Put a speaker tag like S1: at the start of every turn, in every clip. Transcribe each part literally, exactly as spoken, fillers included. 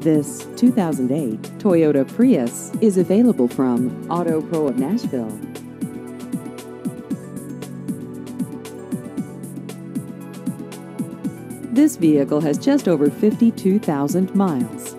S1: This two thousand eight Toyota Prius is available from Autopro of Nashville. This vehicle has just over fifty-two thousand miles.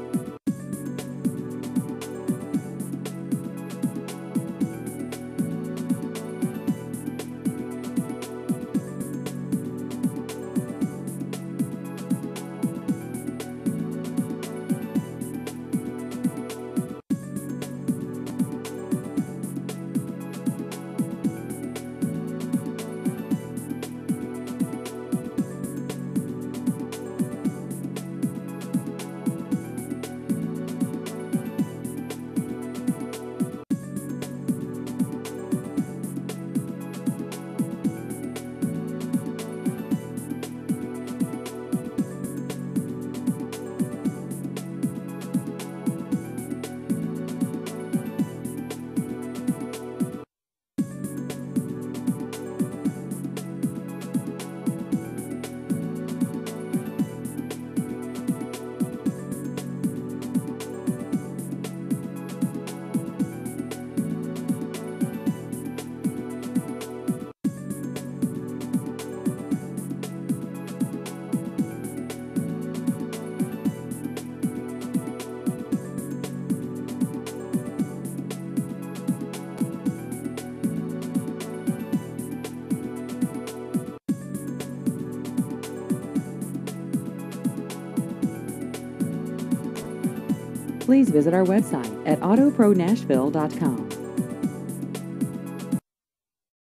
S1: Please visit our website at autopro nashville dot com.